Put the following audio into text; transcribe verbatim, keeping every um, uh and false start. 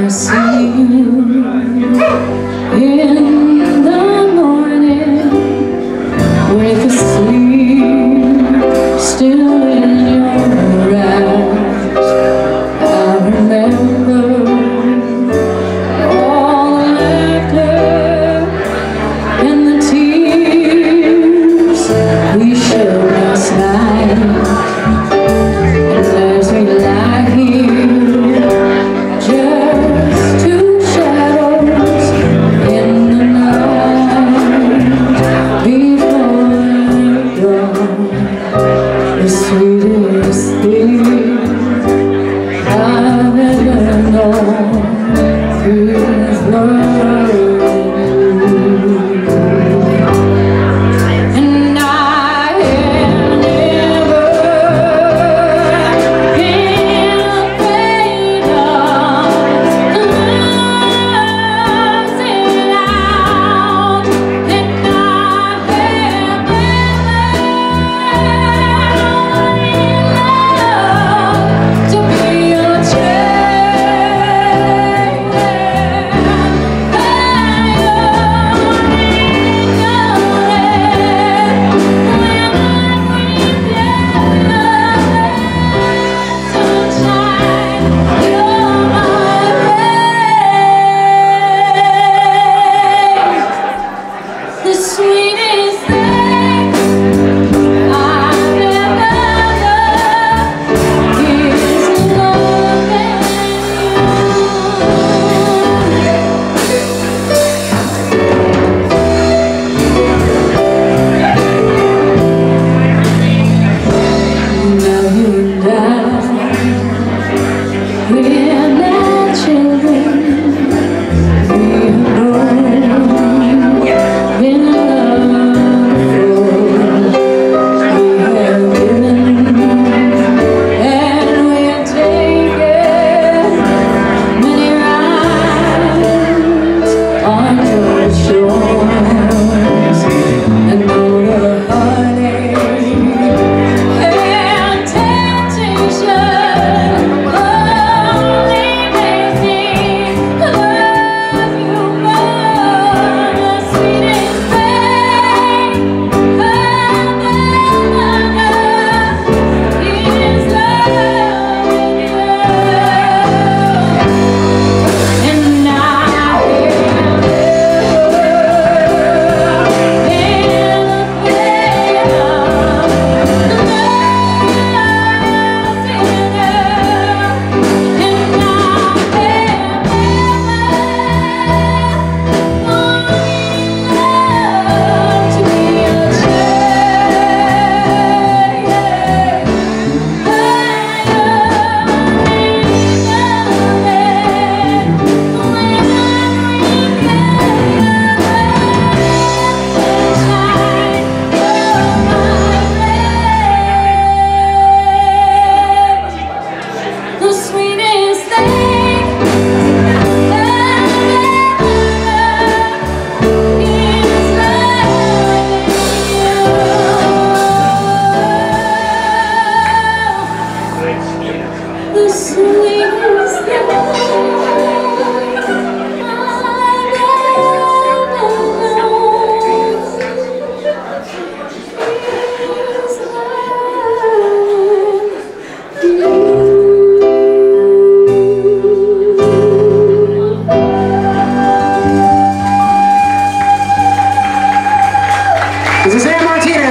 see you in the morning with the sleep still in your eyes. I remember all the laughter and the tears we shed last night. And as we lie here, just two shadows in the night before dawn, the sweetest thing I've ever known is love. And I have never been afraid of losing out, and I have never wanted love to be a chain. The sweetest thing I've ever known is loving you. Now you and I, we're not children. We have grown, been in love before. We have given and we have taken many rides on your shores, and know the heartache and temptation only makes me love you more. The sweetest thing I've ever known is loving you. And I have never been afraid of the sweetest thing I've ever known is loving you. The sweetest thing I've ever known is loving you. This is Ann Martinez.